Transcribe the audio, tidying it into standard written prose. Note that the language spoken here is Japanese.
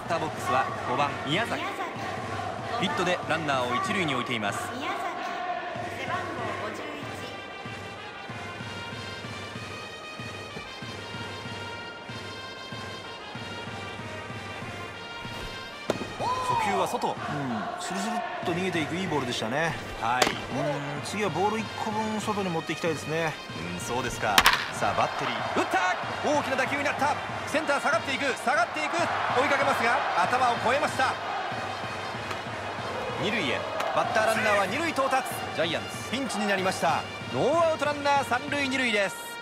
ッターボックスは5番宮崎。ヒットでランナーを一塁に置いています。初球は外、 スルスルっと逃げていくいいボールでしたね。 はい。 次はボール1個分外に持っていきたいですね。 そうですか。さあバッテリー打った。大きな打球になった。センター下がっていく、下がっていく、追いかけますが頭を越えました。二塁へ。バッターランナーは二塁到達。ジャイアンツピンチになりました。ノーアウトランナー三塁二塁です。